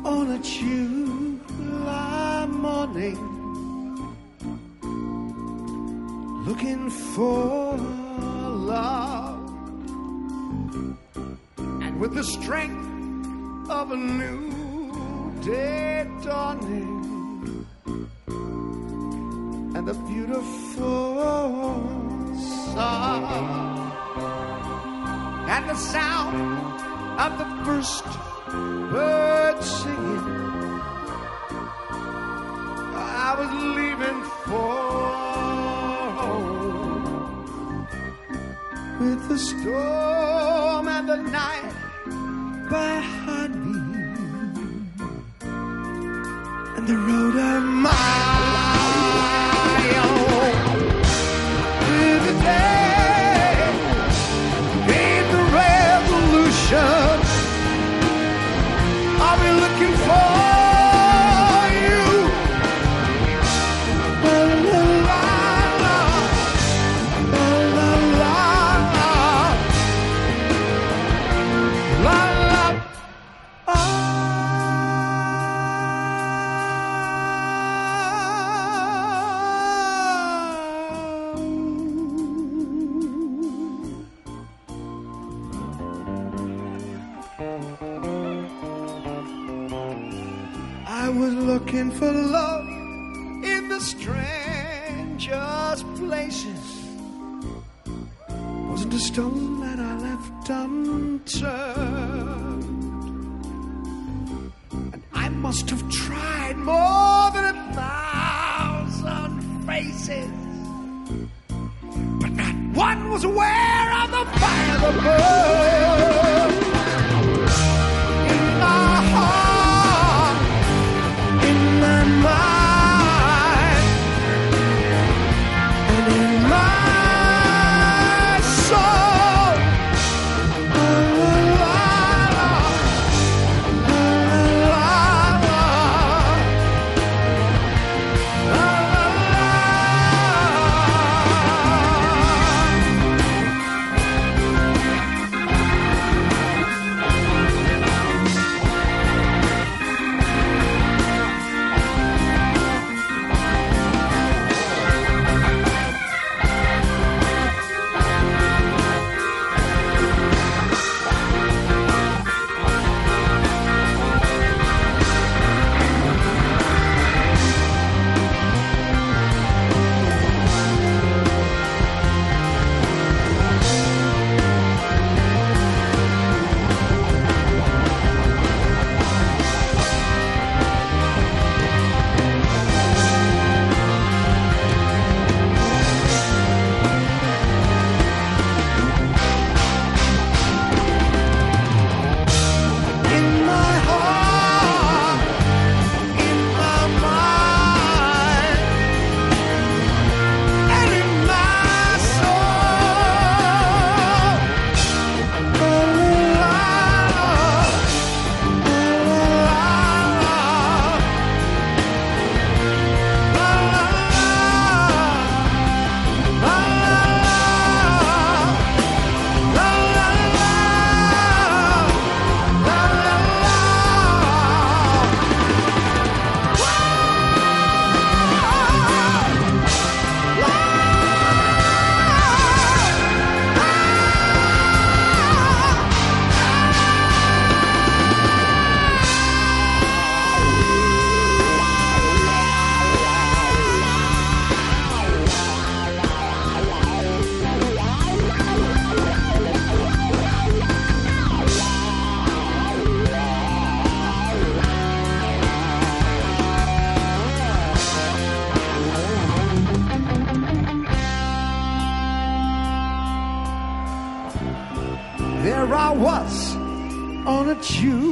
on a July morning, looking for love, and with the strength of a new day dawning, and the beautiful sun, and the sound of the first bird singing, I was leaving for home. With the storm and the night behind me, and the road of my own, with the day came the revolution. I'll be looking for you. La, la, la, la, la, la, la, la, I was looking for love in the strangest places. Wasn't a stone that I left unturned. And I must have tried more than 1,000 faces, but not one was aware of the fire that burned in my heart, in my mind, and in my soul. La, la, la, la, la, la, There I was on a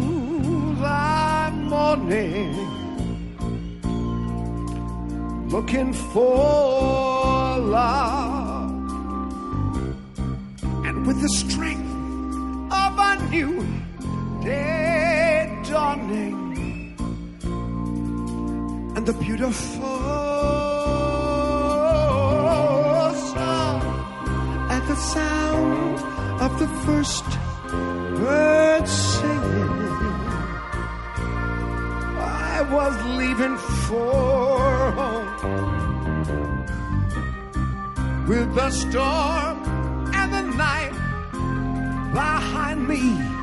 July morning, looking for love, and with the strength of a new day dawning, and the beautiful sun, at the sound of the first bird singing, was leaving for home, with the storm and the night behind me,